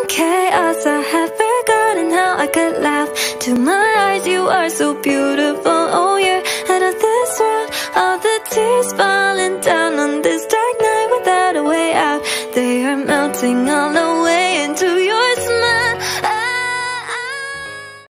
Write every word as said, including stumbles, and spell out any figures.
chaos, I have forgotten how I could laugh. To my eyes you are so beautiful. Oh, you're out of this world. All the tears falling down on this dark night without a way out. They are melting all over